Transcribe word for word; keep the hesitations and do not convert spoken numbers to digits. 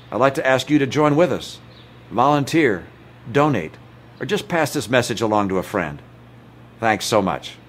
I'd like to ask you to join with us. Volunteer, donate, or just pass this message along to a friend. Thanks so much.